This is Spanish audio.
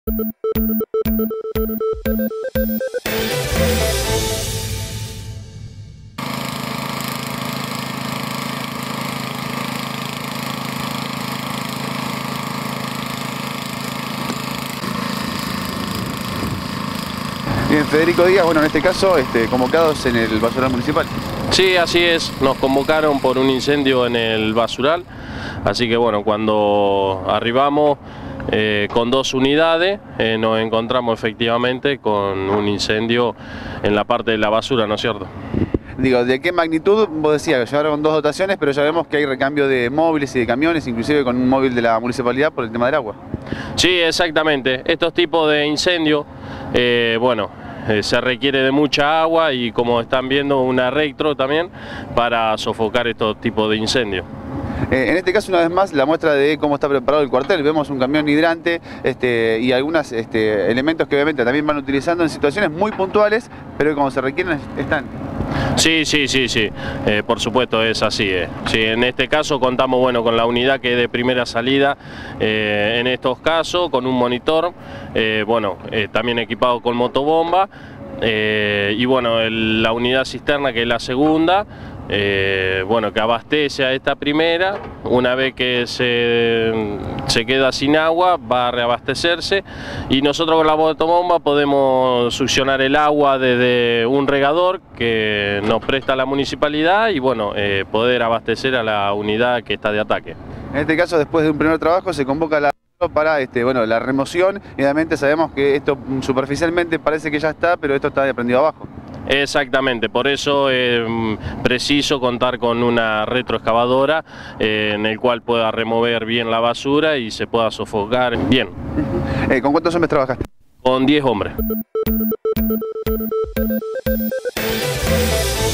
Bien, Federico Díaz, bueno, en este caso convocados en el basural municipal. Sí, así es, nos convocaron por un incendio en el basural, así que bueno, cuando arribamos con 2 unidades nos encontramos efectivamente con un incendio en la parte de la basura, ¿no es cierto? Digo, ¿de qué magnitud? Vos decías que llevaron 2 dotaciones, pero ya vemos que hay recambio de móviles y de camiones, inclusive con un móvil de la municipalidad por el tema del agua. Sí, exactamente. Estos tipos de incendios, se requiere de mucha agua y, como están viendo, una Rectro también para sofocar estos tipos de incendios. En este caso, una vez más, la muestra de cómo está preparado el cuartel. Vemos un camión hidrante y algunos elementos que obviamente también van utilizando en situaciones muy puntuales, pero que como se requieren están. Sí, por supuesto es así. Sí, en este caso contamos con la unidad que es de primera salida en estos casos, con un monitor, también equipado con motobomba, y la unidad cisterna, que es la segunda, que abastece a esta primera. Una vez que se queda sin agua, va a reabastecerse, y nosotros con la motobomba podemos succionar el agua desde un regador que nos presta la municipalidad y poder abastecer a la unidad que está de ataque. En este caso, después de un primer trabajo, se convoca para la remoción, y obviamente sabemos que esto superficialmente parece que ya está, pero esto está prendido abajo. Exactamente, por eso es preciso contar con una retroexcavadora en el cual pueda remover bien la basura y se pueda sofocar bien. ¿Con cuántos hombres trabajaste? Con 10 hombres.